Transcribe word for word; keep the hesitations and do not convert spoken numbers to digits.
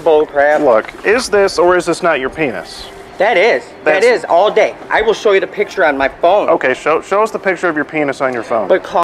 bull crap. Look, is this or is this not your penis? That is. That That's- is all day. I will show you the picture on my phone. Okay, show show us the picture of your penis on your phone. But call